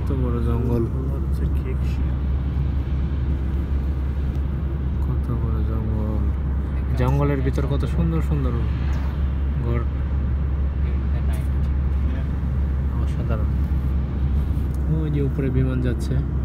বড় জঙ্গল, কত বড় জঙ্গল। জঙ্গলের ভিতর কত সুন্দর সুন্দর ঘর, অসাধারণ। ওই যে উপরে বিমান যাচ্ছে।